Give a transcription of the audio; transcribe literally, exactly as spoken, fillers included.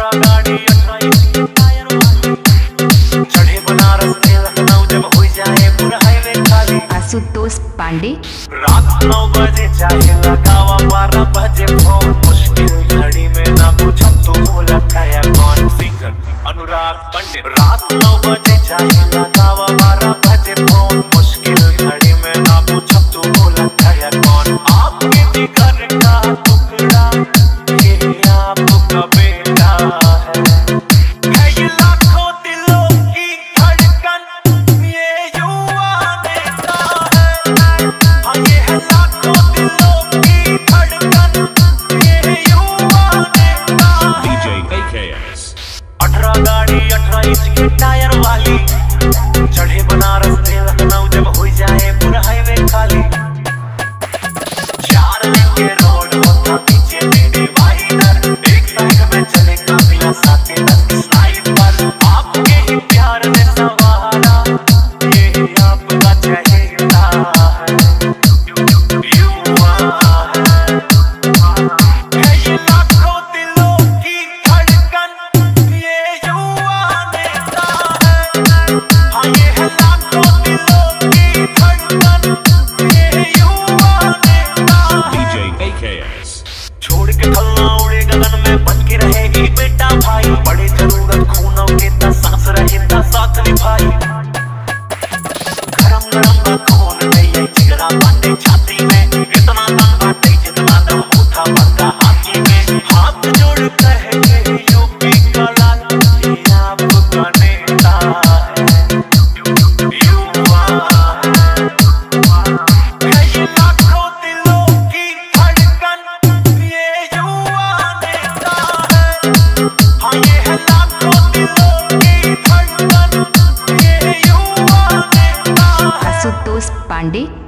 अठारह गाड़ी अठारह इंच टायर वाली चढ़े बनारस से लखनऊ जब हो जाए पूरा हाईवे खाली। आशुतोष पांडे रात नौ बजे चाहे लगावा बारह बजे फोन मुश्किल घड़ी में ना पूछो तू बोला खाया कौन। सिंगर अनुराग पंडित रात नौ बजे चाहे लगावा बारह बजे फोन मुश्किल घड़ी में ना पूछो तू बोला खाया कौन। आपके जिगर का टुकड़ा ये आपका बेटा है, है ये लाखों दिलों की धड़कन ये युवा नेता है। हाँ ये है लाखों दिलों की धड़कन ये युवा नेता है। डीजे A K S अठारह गाड़ी अठारह इंच की टायर वाली चढ़े बनारस से लखनऊ जब हो जाए पूरा हाईवे खाली। चार लेन के रोड होता पीछे डिवाइडर एक साइड में चले काफिला साथ दस स्लाइड पर। आपके ही प्यार ने सवारा ये आपका चहेता है, युवा है, है ये लाखों दिलों की धड़कन ये युवा नेता है। हाँ ये है लाखों दिलों की धड़कन ये युवा नेता है। डीजे A K S छोड़ के खलना उड़े गगन में बन के रहेगी बेटा भाई। बड़े जरूरत खूनों के ता सांस रहे ता साथ निभाई। गरम गरम का खून में ये जिगरा बाटे छाती में इतना दम बाटे जितना दम होता बंदा हाथी में। हाथ जोड़ कहेंगे यूपी का लाल ये आपका नेता है, युवा है, है ये लाखों दिलों की धड़कन ये युवा नेता है। हाँ ये है लाखों दिलों की धड़कन ये युवा नेता है। आशुतोष पांडे